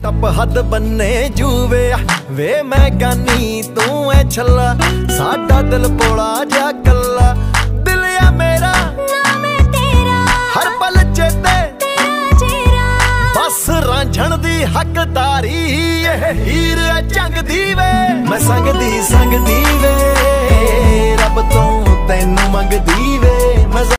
टप हद बन्ने जूवे वे मैं गानी तू है छला साडा दिल पोला जा कला दिल या मेरा नाम है तेरा हर पल चेते तेरा चेहरा बस रांझण दी हकदारी ये हीर है जंग दी वे मैं संगदी संगदी वे